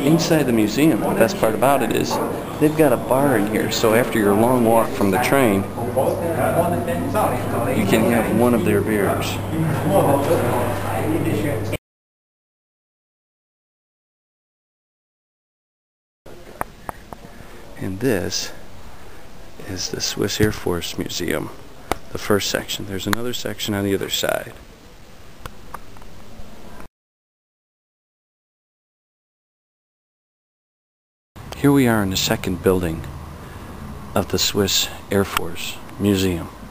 inside the museum, the best part about it is they've got a bar in here, so after your long walk from the train, you can have one of their beers. And this is the Swiss Air Force Museum, the first section. There's another section on the other side. Here we are in the second building of the Swiss Air Force Museum.